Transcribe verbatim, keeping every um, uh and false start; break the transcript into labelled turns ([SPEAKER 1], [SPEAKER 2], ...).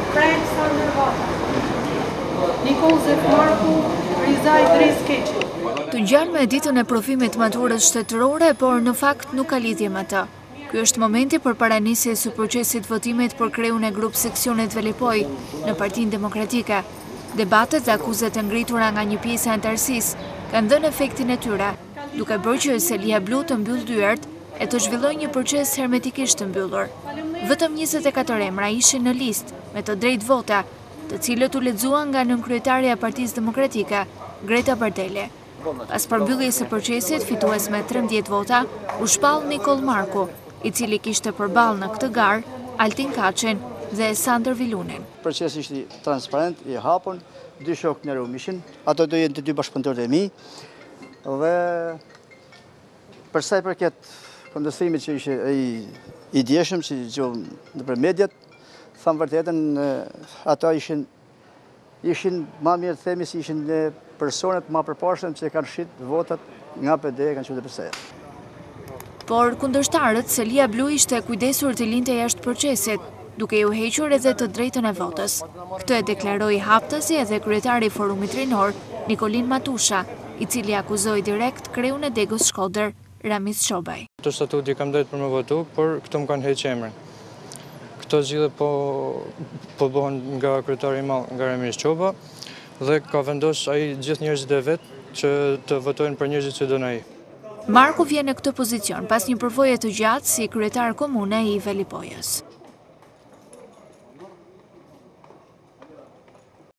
[SPEAKER 1] Frank Sander Vata, Nikolzef Marku, Rizaj Dres Keqi.
[SPEAKER 2] Të ngjan me ditën e provimit maturës shtetërore, por në fakt nuk ka lidhje me të. Ky është momenti për paranisjes së procesit votimit për kreun e grup seksionit Velipoj në Partinë Demokratike. Debatet dhe akuzat e ngritura nga një pjesë e antarësisë kanë dhënë efektin e tyre, duke bërë që Selia Blu të mbyll dyert e të zhvillojë një proces hermetikisht të mbyllur. Vetëm njëzet e katër emra ishin në listë me të drejtë vota, të cilët u lexuan nga nënkryetaria e Partisë Demokratike, Greta Bardeli. Pas përmbylljes së procesit, fitues me trembëdhjetë vota, u shpall Nikol Marku, i cili kishte përballë në këtë garë Altin Kaçin dhe Sander Vilunin.
[SPEAKER 3] Procesi ishte transparent, i hapur, dy shokë në rumishin, ato do jenë të dy bashkëpunëtorët e mi, dhe për sa i përket kontestimit që ishte i djeshëm, që gjohëm nëpër mediat, thamë vërtetën, ato ishin ishin ma mirë të themi si ishin personet ma përpashëm që kanë shit votat nga P D e kanë qytet përse.
[SPEAKER 2] Por kundërshtarët, Selia Blu ishte kujdesur të linte jashtë procesit, duke ju hequr edhe të drejtën e votës. Këtë e deklaroi haptësi edhe kryetari i Forumit Rinor, Nikolin Matusha, i cili akuzoi direkt kreun e Degës Shkodër, Ramiz Çobaj.
[SPEAKER 4] Këtë statuti kam drejt për me votu, por këto më kanë heqë emrin. Këto zgjidhje po po bëhen nga kryetari i madh, nga Ramiz Çoba, dhe ka vendosur ai gjithë njerëzit e vet që të votojnë për njerëzit që don ai.
[SPEAKER 2] Marku vjen në këtë pozicion pas një përvoje të gjatë si kryetar komune i Velipojës.